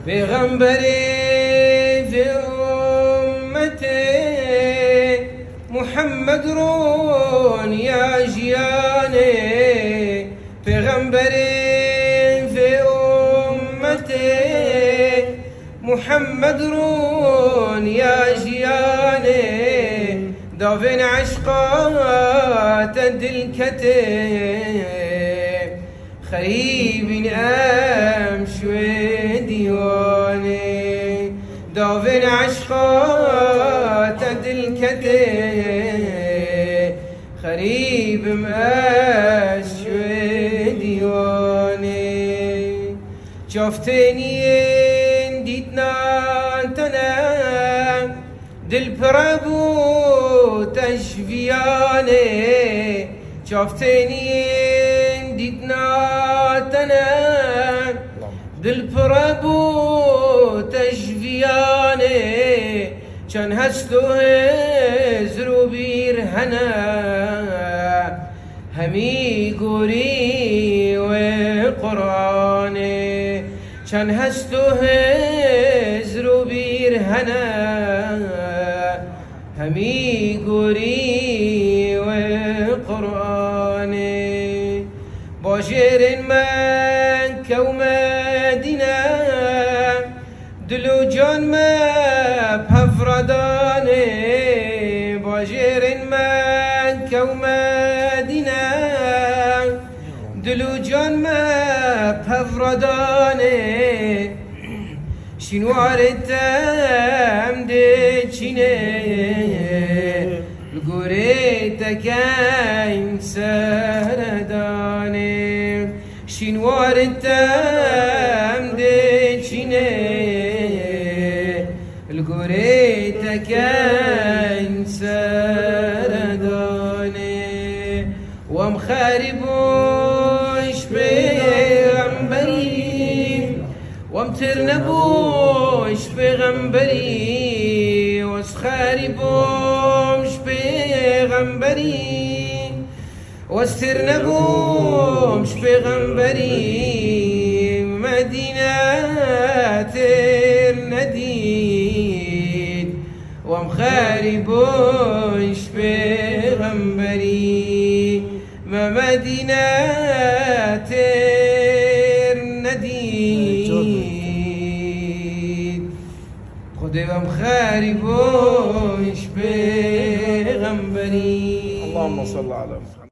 پیغمبری في أمتي محمد رون يا جياني پیغمبری في أمتي محمد رون يا جياني دافن عشقات الكتي خريب أمشي ديواني دافن عشقات الكتي خريب أمشي ديواني شفتني ديتنا انتنا دل برابو تشفياني شفتني ديتنا تنا دل برابو تشفياني كان هستو هزرو بير هنا همي قوري وقراني كان هستو هزرو بير هنا همي قوري وقراني باشر مكة ومدينة دلو جان ما بهفرداني باشر مكة ومدينة دلو جان ما بهفرداني شنوار التام ديشيني لقريتك عين سرداني شنوار التام ديشيني لقريتك عين سرداني ومخاربوش بغنبري ومترنبوش بغنبري وسخاربوش بغنبري واسترنبوش بغنبري مدينة النديد ومخاربوش بغنبري ما مدينة النديد خدي ومخاربوش بغنبري. اللهم صل على محمد.